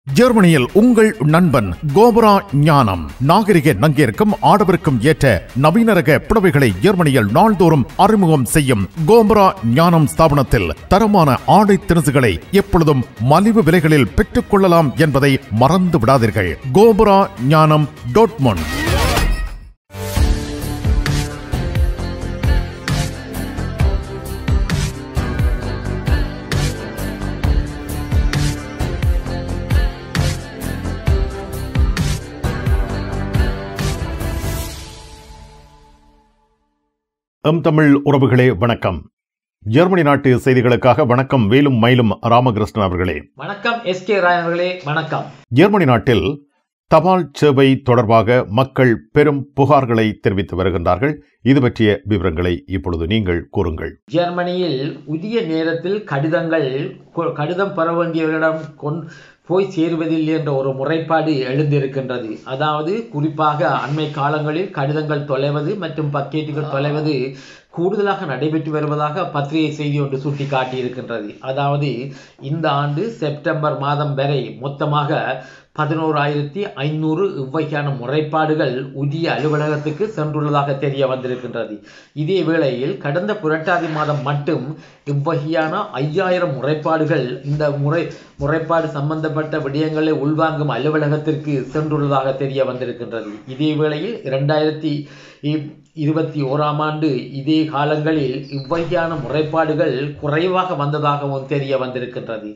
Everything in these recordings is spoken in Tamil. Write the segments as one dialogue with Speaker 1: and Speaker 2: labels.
Speaker 1: ஜெர்மனியில் உங்கள் நண்பன் கோபரா ஞானம் நாகரிக நங்கிற்கும் ஆடவருக்கும் ஏற்ற நவீன ரக புடவைகளை ஜெர்மனியில் நாள்தோறும் அறிமுகம் செய்யும் கோபரா ஞானம் ஸ்தாபனத்தில் தரமான ஆடை திணுசுகளை எப்பொழுதும் மலிவு விலைகளில் பெற்றுக் கொள்ளலாம் என்பதை மறந்து விடாதீர்கள். கோபரா ஞானம் டோட்மண்ட். தமிழ் உறவுகளே வணக்கம். ஜெர்மனி நாட்டு செய்திகளுக்காக வணக்கம் வேலும் மயிலும் ராமகிருஷ்ணன் அவர்களே.
Speaker 2: வணக்கம் எஸ்கே ராய் அவர்களே. வணக்கம்.
Speaker 1: ஜெர்மனி நாட்டில் தபால் சேவை தொடர்பாக மக்கள் பெரும் புகார்களை தெரிவித்து வருகின்றார்கள். இது பற்றிய விவரங்களை இப்பொழுது நீங்கள் கூறுங்கள்.
Speaker 2: ஜெர்மனியில் உரிய நேரத்தில் கடிதம் பெற வேண்டியவர்களிடம் போய் சேருவதில்லை என்ற ஒரு முறைப்பாடு எழுந்திருக்கின்றது. அதாவது குறிப்பாக அண்மை காலங்களில் கடிதங்கள் தொலைவது மற்றும் பக்கெட்டுகள் தொலைவது கூடுதலாக நடைபெற்று வருவதாக பத்திரிகை செய்தி ஒன்று சுட்டி காட்டியிருக்கின்றது. அதாவது இந்த ஆண்டு செப்டம்பர் மாதம் வரை மொத்தமாக 11,500 இவ்வகையான முறைப்பாடுகள் உரிய அலுவலகத்துக்கு சென்றுள்ளதாக தெரிய வந்திருக்கின்றது. இதே வேளையில் கடந்த புரட்டாதி மாதம் மட்டும் இவ்வகையான 5,000 முறைப்பாடுகள் இந்த முறைப்பாடு சம்பந்தப்பட்ட விடயங்களை உள்வாங்கும் அலுவலகத்திற்கு சென்றுள்ளதாக தெரிய வந்திருக்கின்றது. இதே வேளையில் 2021 ஆண்டு இதே காலங்களில் இவ்வகையான முறைப்பாடுகள் குறைவாக வந்ததாகவும் தெரிய வந்திருக்கின்றது.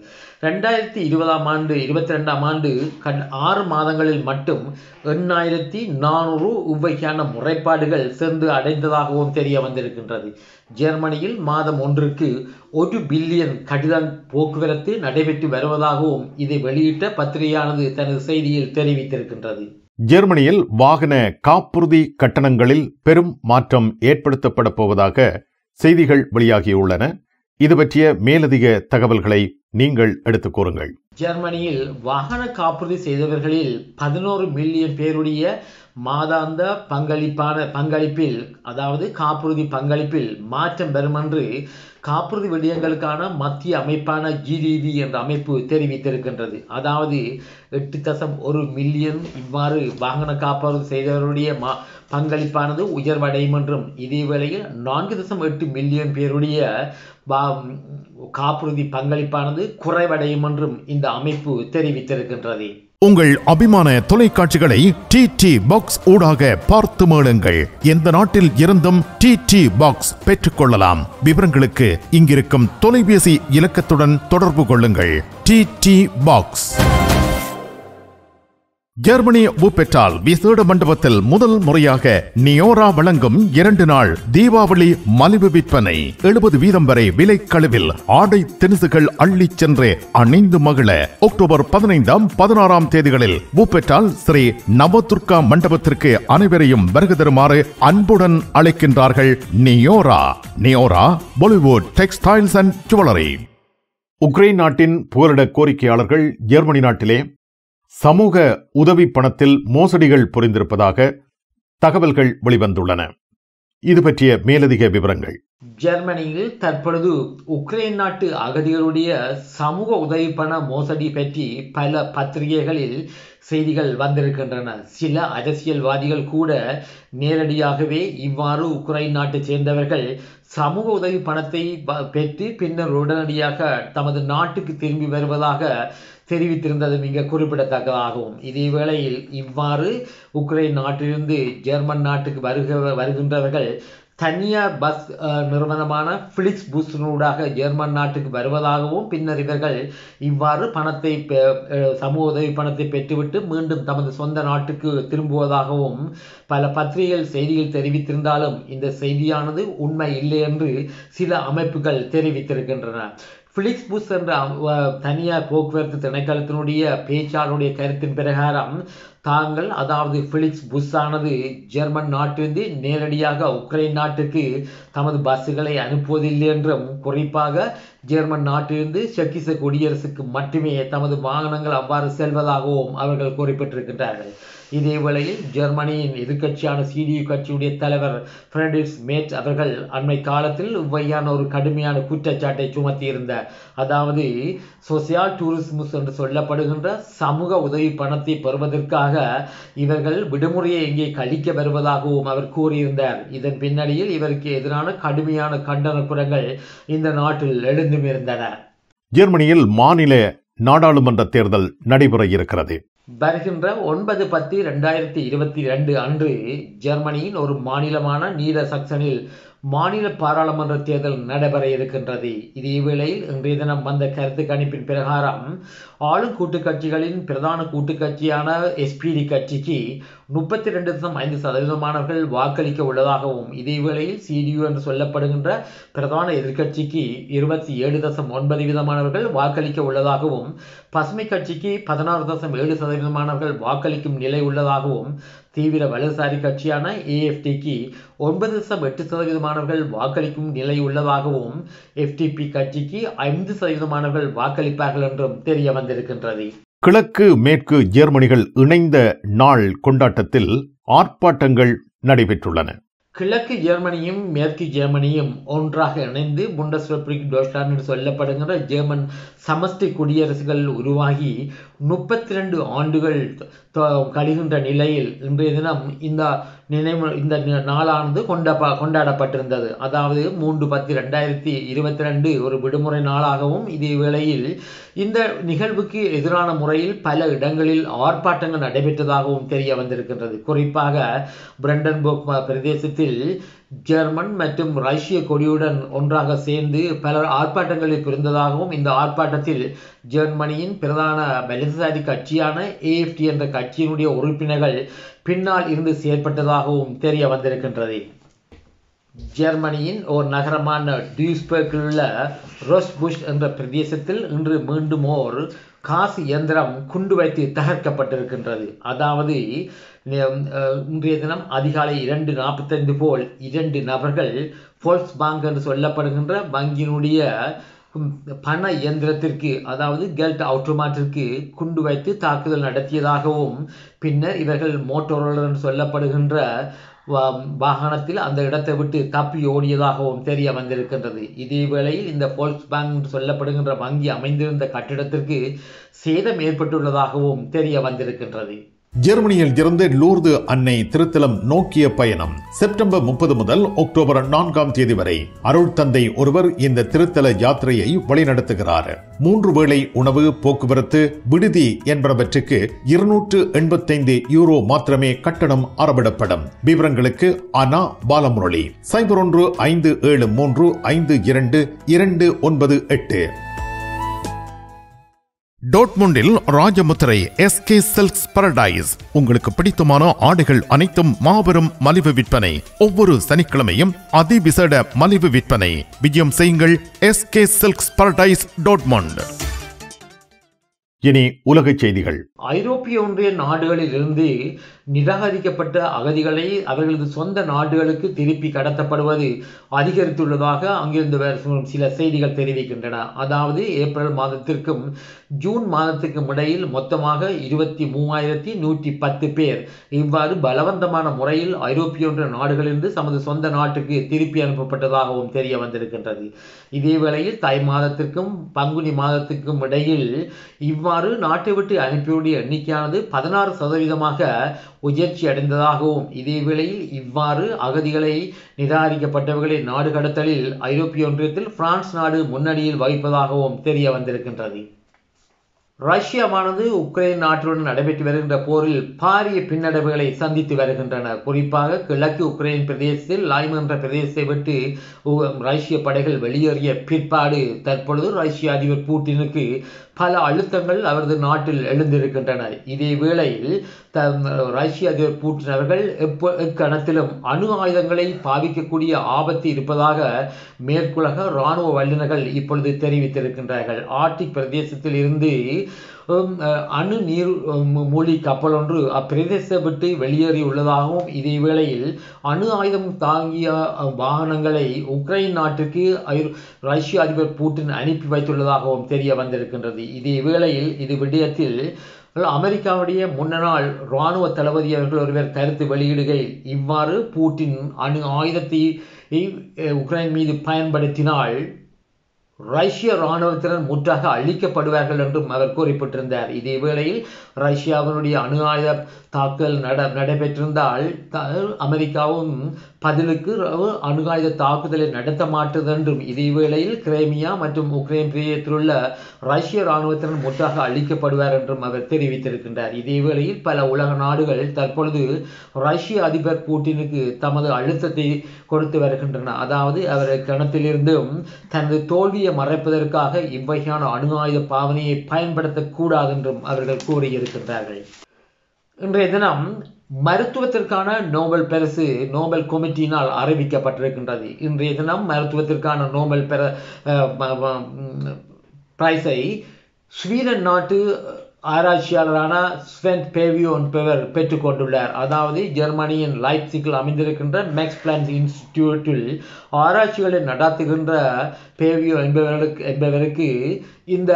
Speaker 2: 2022 ஆண்டு 6 மாதங்களில் மட்டும் 8,400 இவ்வகையான முறைப்பாடுகள் சென்று அடைந்ததாகவும் தெரிய வந்திருக்கின்றது. ஜெர்மனியில் மாதம் ஒன்றுக்கு 1 பில்லியன் கடிதம் போக்குவரத்து நடைபெற்று வருவதாகவும் இதை வெளியிட்ட பத்திரிகையானது தனது செய்தியில் தெரிவித்திருக்கின்றது.
Speaker 1: ஜெர்மனியில் வாகன காப்புறுதி கட்டணங்களில் பெரும் மாற்றம் ஏற்படுத்தப்பட போவதாக செய்திகள் வெளியாகியுள்ளன. இது பற்றிய மேலதிக தகவல்களை நீங்கள் எடுத்துக் கூறுங்கள்.
Speaker 2: ஜெர்மனியில் வாகன காப்புறுதி செய்தவர்களில் 11 மில்லியன் பேருடைய மாதாந்த பங்களிப்பில் அதாவது காப்புறுதி பங்களிப்பில் மாற்றம் பெறும் என்று காப்புறுதி விடயங்களுக்கான மத்திய அமைப்பான GDB என்ற அமைப்பு தெரிவித்திருக்கின்றது. அதாவது 8.1 மில்லியன் இவ்வாறு வாகன காப்புறுதி செய்தவருடைய பங்களிப்பானது உயர்வடையும் என்றும் இதே வேளையில் 4.8 மில்லியன் பேருடைய காப்புறுதி பங்களிப்பானது குறைவடையும் என்றும் இந்த அமைப்பு தெரிவித்திருக்கின்றது.
Speaker 1: உங்கள் அபிமான தொலைக்காட்சிகளை TT பாக்ஸ் ஊடாக பார்த்து மேளுங்கள். எந்த நாட்டில் இருந்தும் TT பாக்ஸ் பெற்றுக் கொள்ளலாம். விவரங்களுக்கு இங்கிருக்கும் தொலைபேசி இலக்கத்துடன் தொடர்பு கொள்ளுங்கள். TT box. ஜெர்மனி வூப்பெட்டால் விசேட மண்டபத்தில் முதல் முறையாக நியோரா வழங்கும் 2 நாள் தீபாவளி மலிவு விற்பனை. 70% வரை விலை கழிவில் ஆடை திணுசுகள் அள்ளி சென்று அணிந்து மகிழ அக்டோபர் 15, 16 தேதிகளில் வூப்பெட்டால் ஸ்ரீ நவதுர்கா மண்டபத்திற்கு அனைவரையும் வருகை தருமாறு அன்புடன் அழைக்கின்றார்கள் Neora. Neora Bollywood textiles and jewellery. Ukraine நாட்டின் புகலிட கோரிக்கையாளர்கள் ஜெர்மனி நாட்டிலே சமூக உதவி பணத்தில் மோசடிகள் புரிந்திருப்பதாக தகவல்கள் வெளிவந்துள்ளன. இது பற்றிய மேலதிக விவரங்கள்.
Speaker 2: ஜெர்மனியில் தற்பொழுது உக்ரைன் நாட்டு அகதிகளுடைய சமூக உதவி பண மோசடி பற்றி பல பத்திரிகைகளில் செய்திகள் வந்திருக்கின்றன. சில அரசியல்வாதிகள் கூட நேரடியாகவே இவ்வாறு உக்ரைன் நாட்டை சேர்ந்தவர்கள் சமூக உதவி பணத்தை பெற்று பின்னர் உடனடியாக தமது நாட்டுக்கு திரும்பி வருவதாக தெரிவித்திருந்தது மிக குறிப்பிடத்தக்கதாகும். இதே வேளையில் இவ்வாறு உக்ரைன் நாட்டிலிருந்து ஜெர்மன் நாட்டுக்கு வருகின்றவர்கள் தனியார் பஸ் நிறுவனமான பிலிக்ஸ் புஸ்ஸூடாக ஜெர்மன் நாட்டுக்கு வருவதாகவும் பின்னர் இவர்கள் இவ்வாறு பணத்தை சமூக உதவி பணத்தை பெற்றுவிட்டு மீண்டும் தமது சொந்த நாட்டுக்கு திரும்புவதாகவும் பல பத்திரிகைகள் செய்திகள் தெரிவித்திருந்தாலும் இந்த செய்தியானது உண்மை இல்லை என்று சில அமைப்புகள் தெரிவித்திருக்கின்றன. பிலிக்ஸ் புஸ் என்ற தனியார் போக்குவரத்து திணைக்களத்தினுடைய பேச்சாளருடைய கருத்தின் பிரகாரம் தாங்கள் அதாவது பிலிக்ஸ் புஸ் ஆனது ஜெர்மன் நாட்டிலிருந்து நேரடியாக உக்ரைன் நாட்டுக்கு தமது பஸ்ஸுகளை அனுப்புவதில்லை என்றும் குறிப்பாக ஜெர்மன் நாட்டிலிருந்து செக்கிச குடியரசுக்கு மட்டுமே தமது வாகனங்கள் அவ்வாறு செல்வதாகவும் அவர்கள் குறிப்பிட்டிருக்கின்றார்கள். இதே வேளையில் ஜெர்மனியின் எதிர்க்கட்சியான CDU கட்சியுடைய தலைவர் ஃபிரெட்ரிக் மேர்ச் அவர்கள் அண்மை காலத்தில் இவ்வையான ஒரு கடுமையான குற்றச்சாட்டை சுமத்தியிருந்தார். அதாவது சோசியல் டூரிசம் என்று சொல்லப்படுகின்ற சமூக உதவி பணத்தை பெறுவதற்காக இவர்கள் விடுமுறையை இங்கே கழிக்க வருவதாகவும் அவர் கூறியிருந்தார். இதன் பின்னணியில் இவருக்கு எதிரான கடுமையான கண்டன குரல்கள் இந்த நாட்டில் எழுந்துமிருந்தன.
Speaker 1: ஜெர்மனியில் மாநில நாடாளுமன்ற தேர்தல் நடைபெற இருக்கிறது.
Speaker 2: வருகின்ற 9/10/2022 அன்று ஜெர்மனியின் ஒரு மாநிலமான நீடர்சக்சனில் மாநில பாராளுமன்ற தேர்தல் நடைபெற இருக்கின்றது. இதே வேளையில் இன்றைய தினம் வந்த கருத்து கணிப்பின் பிரகாரம் ஆளும் கூட்டுக் கட்சிகளின் பிரதான கூட்டுக் கட்சியான SPD கட்சிக்கு 32.5% வாக்களிக்க உள்ளதாகவும், இதே வேளையில் CDU என்று சொல்லப்படுகின்ற பிரதான எதிர்க்கட்சிக்கு 27.9% வாக்களிக்க உள்ளதாகவும், பசுமை கட்சிக்கு 16.7% வாக்களிக்கும் நிலை உள்ளதாகவும், தீவிர வலதுசாரி கட்சியான AFDக்கு 9.8% வாக்களிக்கும் நிலை உள்ளதாகவும், FDP கட்சிக்கு 5% வாக்களிப்பார்கள் என்றும் தெரிய வந்திருக்கின்றது.
Speaker 1: கிழக்கு மேற்கு ஜெர்மனிகள் இணைந்த நாள் கொண்டாட்டத்தில் ஆர்ப்பாட்டங்கள் நடைபெற்றுள்ளன.
Speaker 2: கிழக்கு ஜெர்மனியும் மேற்கு ஜெர்மனியும் ஒன்றாக இணைந்து புண்டஸ்ரெபப்ளிக் டொய்ச்லாந்து என்று சொல்லப்படுகின்ற ஜெர்மன் சமஷ்டி குடியரசுகள் உருவாகி 32 ஆண்டுகள் கழிகின்ற நிலையில் இன்றைய தினம் இந்த நாளானது கொண்டாடப்பட்டிருந்தது. அதாவது 3/10/2022 ஒரு விடுமுறை நாளாகவும், இதே வேளையில் இந்த நிகழ்வுக்கு எதிரான முறையில் பல இடங்களில் ஆர்ப்பாட்டங்கள் நடைபெற்றதாகவும் தெரிய வந்திருக்கின்றது. குறிப்பாக பிரண்டன்பர்க் பிரதேசத்தில் ஜெர்மன் மற்றும் ரஷ்ய கொடியுடன் ஒன்றாக சேர்ந்து பலர் ஆர்ப்பாட்டங்களில் புரிந்ததாகவும், இந்த ஆர்ப்பாட்டத்தில் ஜெர்மனியின் பிரதான வலதுசாரி கட்சியான AFD என்ற கட்சியினுடைய உறுப்பினர்கள் பின்னால் இருந்து செயற்பட்டதாகவும் தெரிய வந்திருக்கின்றது. ஜெர்மனியின் ஒரு நகரமான டியூஸ்பர்கில் உள்ள ரோஸ்புஷ் என்ற பிரதேசத்தில் இன்று மீண்டும் ஓர் காசு இயந்திரம் குண்டு வைத்து தகர்க்கப்பட்டிருக்கின்றது. அதாவது இன்றைய தினம் அதிகாலை 2:45 போல் 2 நபர்கள் ஃபோல்க்ஸ் பேங்க் என்று சொல்லப்படுகின்ற வங்கியினுடைய பண இயந்திரத்திற்கு, அதாவது கெல்ட் ஆட்டோமாட்டிற்கு குண்டு வைத்து தாக்குதல் நடத்தியதாகவும், பின்னர் இவர்கள் மோட்டோரோலர் என்று சொல்லப்படுகின்ற வாகனத்தில் அந்த இடத்தை விட்டு தப்பி ஓடியதாகவும் தெரிய வந்திருக்கின்றது. இதே வேளையில் இந்த ஃபோல்க்ஸ் பேங்க் என்று சொல்லப்படுகின்ற வங்கி அமைந்திருந்த கட்டிடத்திற்கு சேதம் ஏற்பட்டுள்ளதாகவும் தெரிய வந்திருக்கின்றது.
Speaker 1: ஜெர்மனியில் இருந்து லூர்து அன்னை திருத்தலம் நோக்கிய பயணம் செப்டம்பர் 30 முதல் அக்டோபர் 4 வரை அருள் தந்தை ஒருவர் இந்த திருத்தல யாத்திரையை வழிநடத்துகிறார். 3 வேளை உணவு, போக்குவரத்து, விடுதி என்பவற்றுக்கு €285 மாத்திரமே கட்டணம் அறவிடப்படும். விவரங்களுக்கு அனா பாலமுரளி 01-573-52-298. டோட்முண்டில் ராஜமுத்திரை SK சில்க்ஸ் பாரடைஸ். உங்களுக்கு பிடித்தமான ஆடைகள் அனைத்தும் மாபெரும் மலிவு விற்பனை. ஒவ்வொரு சனிக்கிழமையும் அதிவிசேட மலிவு விற்பனை. விஜயம் செய்யுங்கள் SK சில்க்ஸ் பாரடைஸ் டோட்முண்ட். இனி உலக செய்திகள்.
Speaker 2: ஐரோப்பிய ஒன்றிய நாடுகளில் இருந்து நிராகரிக்கப்பட்ட அகதிகளை அவர்களது சொந்த நாடுகளுக்கு திருப்பி கடத்தப்படுவது அதிகரித்துள்ளதாக அங்கிருந்து வரும் சில செய்திகள் தெரிவிக்கின்றன. அதாவது ஏப்ரல் மாதத்திற்கும் ஜூன் மாதத்துக்கும் இடையில் மொத்தமாக 23,110 பேர் இவ்வாறு பலவந்தமான முறையில் ஐரோப்பிய ஒன்றிய நாடுகளிலிருந்து தமது சொந்த நாட்டுக்கு திருப்பி அனுப்பப்பட்டதாகவும் தெரிய வந்திருக்கின்றது. இதே வேளையில் தை மாதத்திற்கும் பங்குனி மாதத்துக்கும் இடையில் இவ்வாறு நாட்டை விட்டு அனுப்பியுடைய எண்ணிக்கையானது 16% உயர்ச்சி அடைந்ததாகவும், இதே வேளையில் இவ்வாறு அகதிகளை நிராகரிக்கப்பட்டவர்களை நாடு கடத்தலில் ஐரோப்பிய ஒன்றியத்தில் பிரான்ஸ் நாடு முன்னணியில் வகிப்பதாகவும் தெரிய வந்திருக்கின்றது. ரஷ்யாவானது உக்ரைன் நாட்டுடன் நடைபெற்று வருகின்ற போரில் பாரிய பின்னடைவுகளை சந்தித்து வருகின்றன. குறிப்பாக கிழக்கு உக்ரைன் பிரதேசத்தில் லைம் என்ற பிரதேசத்தை விட்டு ரஷ்ய படைகள் வெளியேறிய பிற்பாடு தற்பொழுது ரஷ்ய அதிபர் பூட்டினுக்கு பல அழுத்தங்கள் அவரது நாட்டில் எழுந்திருக்கின்றன. இதே வேளையில் ரஷ்ய அதிபர் பூட்டின் அவர்கள் எக்கணத்திலும் அணு ஆயுதங்களை பாவிக்கக்கூடிய ஆபத்து இருப்பதாக மேற்குலக இராணுவ வல்லுநர்கள் இப்பொழுது தெரிவித்திருக்கின்றார்கள். ஆர்டிக் பிரதேசத்தில் இருந்து அணு நீர் மூழ்கி கப்பல் ஒன்று அப்பிரதேசத்தை விட்டு வெளியேறியுள்ளதாகவும், இதே வேளையில் அணு ஆயுதம் தாங்கிய வாகனங்களை உக்ரைன் நாட்டிற்கு ரஷ்ய அதிபர் பூட்டின் அனுப்பி வைத்துள்ளதாகவும் தெரிய வந்திருக்கின்றது. இதே வேளையில் இது விடயத்தில் அமெரிக்காவுடைய முன்னாள் இராணுவ தளபதி அவர்கள் ஒருவர் கருத்து வெளியிடுகையில் இவ்வாறு பூட்டின் அணு ஆயுதத்தை உக்ரைன் மீது பயன்படுத்தினால் ரஷ்ய இராணுவத்தினர் முற்றாக அழிக்கப்படுவார்கள் என்றும் அவர் குறிப்பிட்டிருந்தார். இதே வேளையில் ரஷ்யாவினுடைய அணு ஆயுத தாக்குதல் நடைபெற்றிருந்தால் அமெரிக்காவும் பதிலுக்கு அணு ஆயுத தாக்குதலை நடத்த மாட்டது என்றும், இதே வேளையில் கிரைமியா மற்றும் உக்ரைன் பிரியத்திலுள்ள ரஷ்ய இராணுவத்தினர் முற்றாக அழிக்கப்படுவார் என்றும் அவர் தெரிவித்திருக்கின்றார். இதே வேளையில் பல உலக நாடுகள் தற்பொழுது ரஷ்ய அதிபர் பூட்டினுக்கு தமது அழுத்தத்தை கொடுத்து வருகின்றன. அதாவது அவர் கணத்திலிருந்தும் தனது தோல்வியை மறைப்பதற்காக இவ்வகையான அணு ஆயுத பாவனையை பயன்படுத்தக்கூடாது என்றும் அவர்கள் கூறியிருக்கின்றார்கள். இன்றைய தினம் மருத்துவத்திற்கான நோபல் பரிசு நோபல் கமிட்டியினால் அறிவிக்கப்பட்டிருக்கின்றது. இன்றைய தினம் மருத்துவத்திற்கான நோபல் பிரைஸை ஸ்வீடன் நாட்டு ஆராய்ச்சியாளரான ஸ்வென் பேவியோ என்பவர் பெற்றுக்கொண்டுள்ளார். அதாவது ஜெர்மனியின் லைப்சிக்கில் அமைந்திருக்கின்ற மேக்ஸ் பிளான்க் இன்ஸ்டிடியூட்டில் ஆராய்ச்சிகளை நடத்துகின்ற பேவியோ என்பவருக்கு இந்த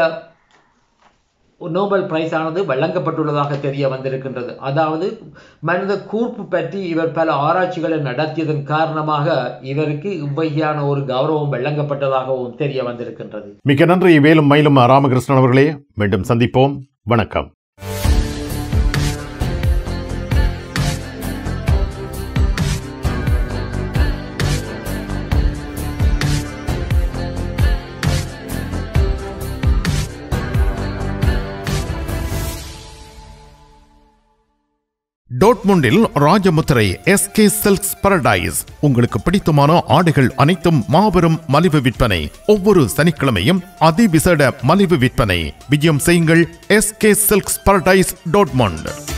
Speaker 2: நோபல் பிரைஸ் ஆனது வழங்கப்பட்டுள்ளதாக தெரிய வந்திருக்கின்றது. அதாவது மனித கூர்ப்பு பற்றி இவர் பல ஆராய்ச்சிகளை நடத்தியதன் காரணமாக இவருக்கு இவ்வகையான ஒரு கௌரவம் வழங்கப்பட்டதாகவும் தெரிய வந்திருக்கின்றது.
Speaker 1: மிக நன்றி வேலும் மயிலும் ராமகிருஷ்ணன் அவர்களே. மீண்டும் சந்திப்போம். வணக்கம். டோட்முண்டில் ராஜமுத்திரை SK சில்க்ஸ் பாரடைஸ். உங்களுக்கு பிடித்தமான ஆடைகள் அனைத்தும் மாபெரும் மலிவு விற்பனை. ஒவ்வொரு சனிக்கிழமையும் அதிவிசேட மலிவு விற்பனை. விஜயம் செய்யுங்கள் SK சில்க்ஸ் பாரடைஸ் டோட்முண்ட்.